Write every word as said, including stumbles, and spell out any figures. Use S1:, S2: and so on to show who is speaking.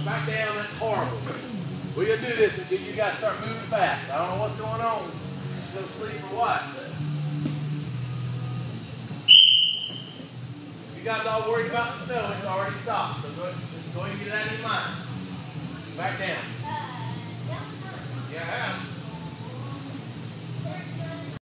S1: Back down, that's horrible. We're going to do this until you guys start moving fast. I don't know what's going on. Just go to sleep or what. But if you guys all worried about the snow, it's already stopped. So go, just go ahead and get it out of your mind. Back down.